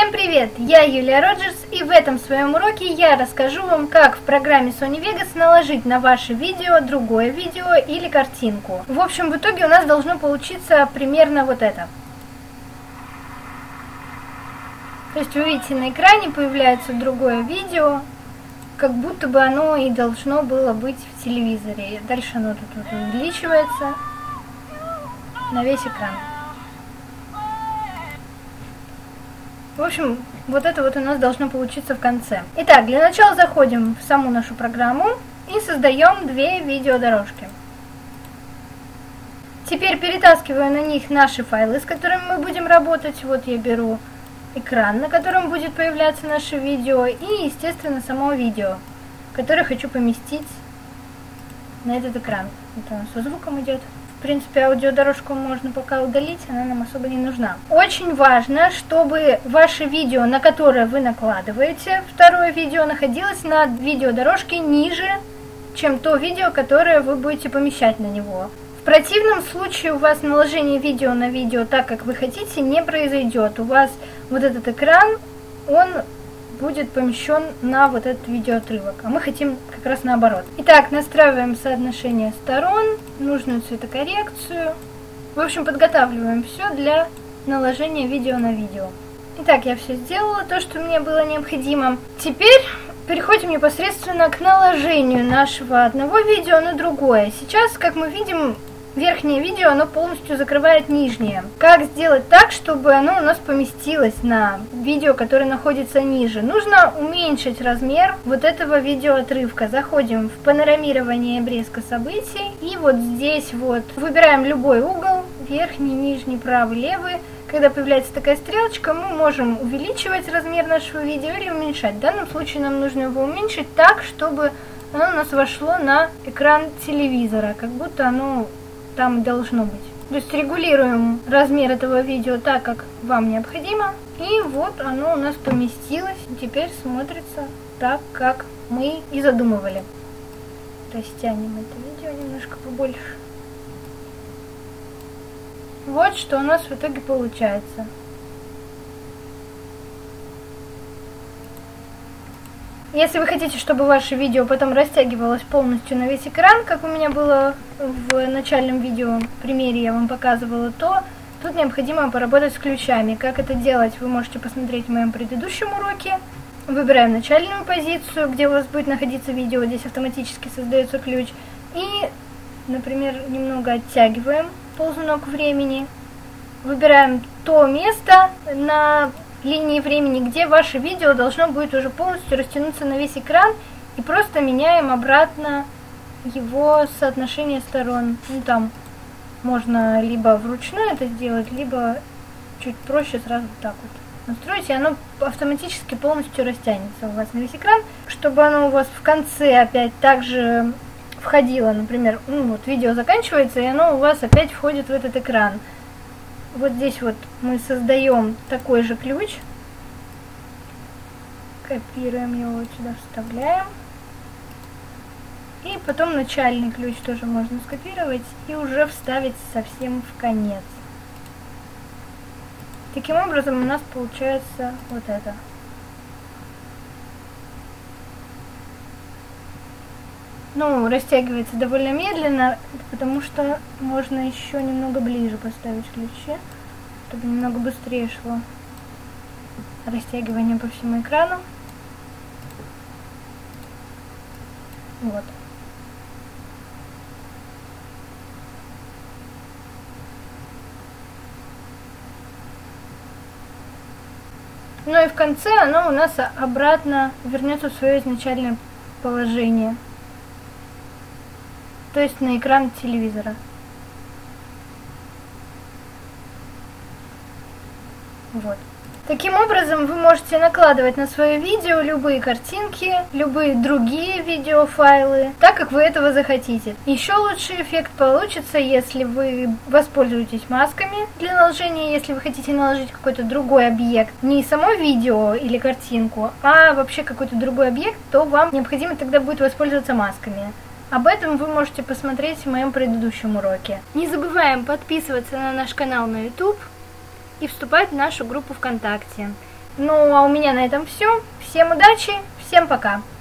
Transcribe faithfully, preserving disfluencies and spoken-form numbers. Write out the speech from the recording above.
Всем привет! Я Юлия Роджерс, и в этом своем уроке я расскажу вам, как в программе Sony Vegas наложить на ваше видео другое видео или картинку. В общем, в итоге у нас должно получиться примерно вот это. То есть вы видите, на экране появляется другое видео, как будто бы оно и должно было быть в телевизоре. Дальше оно тут вот увеличивается на весь экран. В общем, вот это вот у нас должно получиться в конце. Итак, для начала заходим в саму нашу программу и создаем две видеодорожки. Теперь перетаскиваю на них наши файлы, с которыми мы будем работать. Вот я беру экран, на котором будет появляться наше видео, и, естественно, само видео, которое хочу поместить на этот экран. Это у нас со звуком идет. В принципе, аудиодорожку можно пока удалить, она нам особо не нужна. Очень важно, чтобы ваше видео, на которое вы накладываете второе видео, находилось на видеодорожке ниже, чем то видео, которое вы будете помещать на него. В противном случае у вас наложение видео на видео так, как вы хотите, не произойдет. У вас вот этот экран, он будет помещен на вот этот видеоотрывок, а мы хотим как раз наоборот. Итак, настраиваем соотношение сторон, нужную цветокоррекцию. В общем, подготавливаем все для наложения видео на видео. Итак, я все сделала, то, что мне было необходимо. Теперь переходим непосредственно к наложению нашего одного видео на другое. Сейчас, как мы видим, верхнее видео, оно полностью закрывает нижнее. Как сделать так, чтобы оно у нас поместилось на видео, которое находится ниже? Нужно уменьшить размер вот этого видеоотрывка. Заходим в панорамирование обрезка событий. И вот здесь вот выбираем любой угол, верхний, нижний, правый, левый. Когда появляется такая стрелочка, мы можем увеличивать размер нашего видео или уменьшать. В данном случае нам нужно его уменьшить так, чтобы оно у нас вошло на экран телевизора, как будто оно там должно быть. То есть регулируем размер этого видео так, как вам необходимо. И вот оно у нас поместилось. Теперь смотрится так, как мы и задумывали. Растянем это видео немножко побольше. Вот что у нас в итоге получается. Если вы хотите, чтобы ваше видео потом растягивалось полностью на весь экран, как у меня было в начальном видео, в примере я вам показывала, то тут необходимо поработать с ключами. Как это делать, вы можете посмотреть в моем предыдущем уроке. Выбираем начальную позицию, где у вас будет находиться видео, здесь автоматически создается ключ. И, например, немного оттягиваем ползунок времени. Выбираем то место на линии времени, где ваше видео должно будет уже полностью растянуться на весь экран, и просто меняем обратно его соотношение сторон. Ну, там можно либо вручную это сделать, либо чуть проще сразу вот так вот настроить, и оно автоматически полностью растянется у вас на весь экран, чтобы оно у вас в конце опять также входило, например, ну вот видео заканчивается, и оно у вас опять входит в этот экран. Вот здесь вот мы создаем такой же ключ, копируем его, вот сюда вставляем, и потом начальный ключ тоже можно скопировать и уже вставить совсем в конец. Таким образом у нас получается вот это. Ну, растягивается довольно медленно, потому что можно еще немного ближе поставить ключи, чтобы немного быстрее шло растягивание по всему экрану. Вот. Ну и в конце оно у нас обратно вернется в свое изначальное положение. То есть на экран телевизора. Вот. Таким образом, вы можете накладывать на свое видео любые картинки, любые другие видеофайлы, так как вы этого захотите. Еще лучший эффект получится, если вы воспользуетесь масками для наложения, если вы хотите наложить какой-то другой объект, не само видео или картинку, а вообще какой-то другой объект, то вам необходимо тогда будет воспользоваться масками. Об этом вы можете посмотреть в моем предыдущем уроке. Не забываем подписываться на наш канал на YouTube и вступать в нашу группу ВКонтакте. Ну, а у меня на этом все. Всем удачи, всем пока.